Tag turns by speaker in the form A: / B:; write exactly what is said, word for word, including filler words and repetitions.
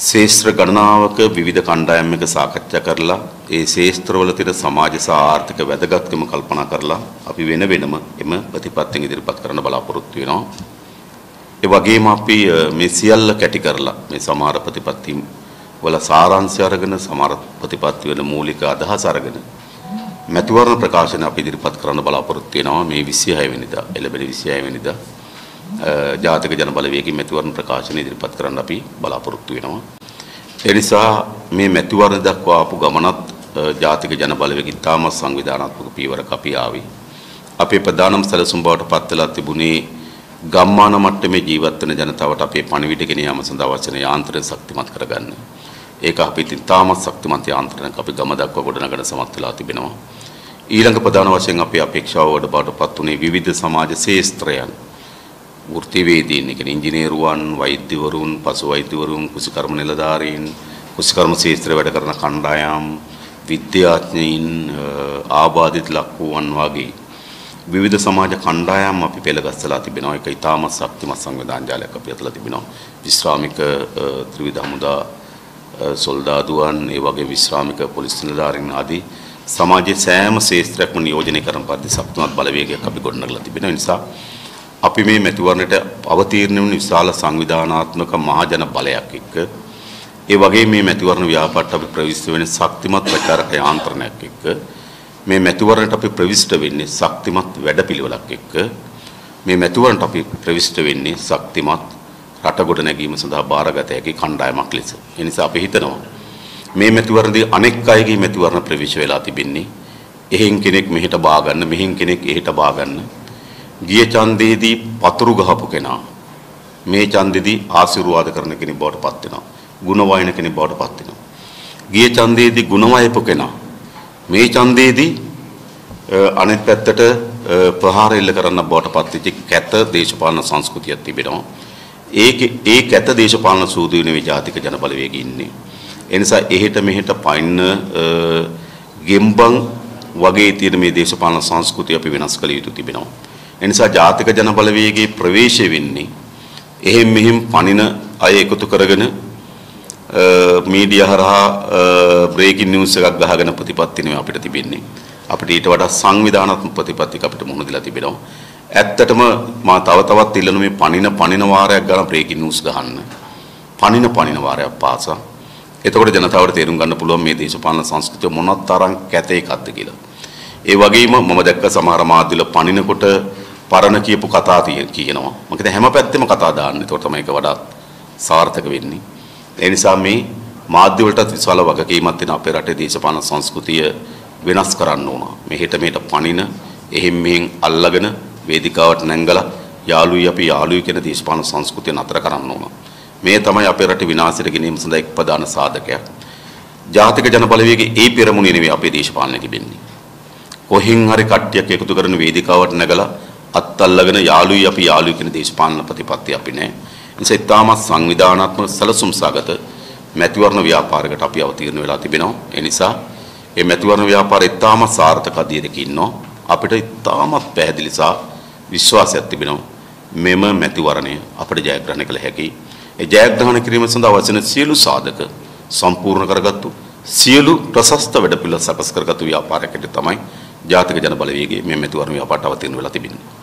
A: ශේෂ්ත්‍ර ගණනාවක විවිධ කණ්ඩායම් එක සාකච්ඡා කරලා ඒ ශේෂ්ත්‍රවල තියෙන සමාජ සහ ආර්ථික වැදගත්කම කල්පනා කරලා අපි වෙන වෙනම එම ප්‍රතිපත්තිය ඉදිරිපත් කරන්න බලාපොරොත්තු වෙනවා. ඒ වගේම අපි මේ සියල්ල කැටි කරලා මේ සමහර ප්‍රතිපත්ති වල සාරාංශය අරගෙන සමහර ප්‍රතිපත්ති වල මූලික අදහස් අරගෙන මැතිවරණ ප්‍රකාශන අපි ඉදිරිපත් කරන්න බලාපොරොත්තු වෙනවා මේ විසිහය වෙනිදා එළඹෙන විසිහය වෙනිදා ජාතික ජන බලවේගයේ මැතිවරණ ප්‍රකාශන ඉදිරිපත් කරන්න අපි බලාපොරොත්තු වෙනවා. ඒ නිසා මේ මැතිවරණ දක්වා ආපු ගමනත් ජාතික ජන බලවේගයේ තාම සංවිධානාත්මක පියවරක අපි ආවේ. අපේ ප්‍රධානම සැලසුම් බවට පත් වෙලා තිබුණේ ගම්මාන මට්ටමේ ජීවත් වෙන ජනතාවට අපේ පණිවිඩ ගෙන යාම සඳහා අවශ්‍ය යාන්ත්‍රණ ශක්තිමත් කරගන්න. ඒක අපි ඉතින් තාමත් ශක්තිමත් යාන්ත්‍රණයක් අපි ගම දක්වා ගොඩනගන සමත් වෙලා තිබෙනවා. ඊළඟ ප්‍රධාන වශයෙන් අපේ අපේක්ෂාව වඩ බවට පත් වුණේ විවිධ සමාජ ශේෂ්ත්‍රයන් වෘත්තිවේදීන් කියන්නේ ඉංජිනේරුවන්, වෛද්‍යවරුන්, පසු වෛද්‍යවරුන්, කුසිකර්ම නිලධාරීන්, කුසිකර්ම ශාස්ත්‍රය වැඩ කරන කණ්ඩායම්, විද්‍යාඥයින්, ආබාධිත ලක්වුවන් වගේ විවිධ සමාජ කණ්ඩායම් අපි පෙළගස්සලා තිබෙනවා. ඒක ඉතාමත් ශක්තිමත් සංවිධාන ජාලයක් අපි අතලා තිබෙනවා. විශ්‍රාමික ත්‍රිවිධ හමුදා සොල්දාදුවන්, ඒ වගේ විශ්‍රාමික පොලිස් නිලධාරීන් ආදී සමාජයේ සෑම ශාස්ත්‍රයක්ම නියෝජනය කරන පරිදි ශක්තිමත් බලවේගයක් අපි ගොඩනගලා තිබෙනවා. ඒ නිසා අපි මේ මැතිවරණයට අවතීර්ණ වුණු විශාල සංවිධානාත්මක මහජන බලයක් එක්ක ඒ වගේ මේ මැතිවරණ ව්‍යාපෘතියට අපි ප්‍රවිෂ්ඨ වෙන ශක්තිමත් ප්‍රචාරක යාන්ත්‍රණයක් එක්ක මේ මැතිවරණයට අපි ප්‍රවිෂ්ඨ වෙන්නේ ශක්තිමත් වැඩපිළිවෙලක් එක්ක මේ මැතිවරණයට අපි ප්‍රවිෂ්ඨ වෙන්නේ ශක්තිමත් රට ගොඩ නැගීම සඳහා බාරගත හැකි කණ්ඩායමක් ලෙස. ඒ නිසා අපි හිතනවා මේ මැතිවරණදී අනෙක් අයගේ මැතිවරණ ප්‍රවිෂ්ඨ වෙලා තිබෙන්නේ එහෙන් කෙනෙක් මෙහෙට බා ගන්න, මෙහෙන් කෙනෙක් එහෙට බා ගන්න. ගිය ඡන්දයේදී පතුරු ගහපු කෙනා මේ ඡන්දෙදී ආශිර්වාද කරන කෙනෙක් බවට පත් වෙනවා. ගුණ වයන කෙනෙක් බවට පත් වෙනවා. ගිය ඡන්දයේදී ගුණ වයපු කෙනා මේ ඡන්දයේදී අනෙක් පැත්තට ප්‍රහාර එල්ල කරන්න බවට පත් වෙච්ච කැත දේශපාලන සංස්කෘතියක් තිබෙනවා. ඒකේ ඒ කැත දේශපාලන සූදුවේ නේ ජාතික ජන බලවේගය ඉන්නේ. ඒ නිසා එහෙට මෙහෙට පයින්න ගෙම්බන් වගේ තියෙන මේ දේශපාලන සංස්කෘතිය අපි වෙනස් කළ යුතු තිබෙනවා. එනිසා ජාතික ජන බලවේගයේ ප්‍රවේශය වෙන්නේ එහෙම් මෙහෙම් පණින අය එකතු කරගෙන මීඩියා හරහා බ්‍රේකින් නිවුස් එකක් ගහගෙන ප්‍රතිපත්ති නෙවෙයි අපිට තිබෙන්නේ. අපිට ඊට වඩා සංවිධානාත්මක ප්‍රතිපත්තියක් අපිට මුහුණ දීලා තිබෙනවා. ඇත්තටම මා තව තවත් ඉල්ලන මේ පණින පණින වාරයක් ගන්න බ්‍රේකින් නිවුස් ගහන්න. පණින පණින වාරයක් පාසා. එතකොට ජනතාවට තේරුම් ගන්න පුළුවන් මේ දේශපාලන සංස්කෘතිය මොනක් තරම් කැත එකක්ද කියලා. ඒ වගේම මම දැක්ක සමහර මාධ්‍යවල පණිනකොට පරණ කියපු කතා කියනවා. මොකද හැම පැත්තෙම කතා දාන්නේ. ඒකට තමයි ඒක වඩා සාර්ථක වෙන්නේ. ඒ නිසා මේ මාධ්‍ය වලටත් විශාල වගකීමක් තියෙන අපේ රටේ දේශපාලන සංස්කෘතිය වෙනස් කරන්න ඕන. මෙහෙට මෙහෙට පණින, එහෙම් මෙහෙන් අල්ලගෙන වේදිකාවට නැංගලා යාළුයි අපි යාළුයි කියන දේශපාලන සංස්කෘතිය නතර කරන්න ඕන. මේ තමයි අපේ රටේ විනාශයට ගෙනීම සඳහා එක් ප්‍රධාන සාධකයක්. ජාතික ජන බලවේගයේ ඒ පෙරමුණේ නෙවෙයි අපේ දේශපාලනය තිබෙන්නේ. කොහෙන් හරි කට්ටියක් එකතු කරන වේදිකාවට නැගලා අත්අල්ලගෙන යාළුයි අපි යාළුයි කියන දේශපාලන ප්‍රතිපත්තිය අපි නැහැ. ඒ නිසා ඉතාමත් සංවිධානාත්මක සැලසුම් සාගත මැතිවරණ ව්‍යාපාරයකට අපි අවතීර්ණ වෙලා තිබෙනවා. ඒ නිසා මේ මැතිවරණ ව්‍යාපාරය ඉතාමත් සාර්ථක අධ්‍යයනයක ඉන්නවා. අපිට ඉතාමත් පැහැදිලි සහ විශ්වාසයක් තිබෙනවා මෙම මැතිවරණය අපිට ජයග්‍රහණය කළ හැකියි. ඒ ජයග්‍රහණය කිරීම සඳහා අවශ්‍ය සියලු සාධක සම්පූර්ණ කරගත්තු සියලු ප්‍රශස්ත වැඩපිළිවෙළ සකස් කරගත්තු ව්‍යාපාරයකට තමයි ජාතික ජන බලවේගයේ මේ මැතිවරණ ව්‍යාපාරයට අවතීර්ණ වෙලා තිබෙන්නේ.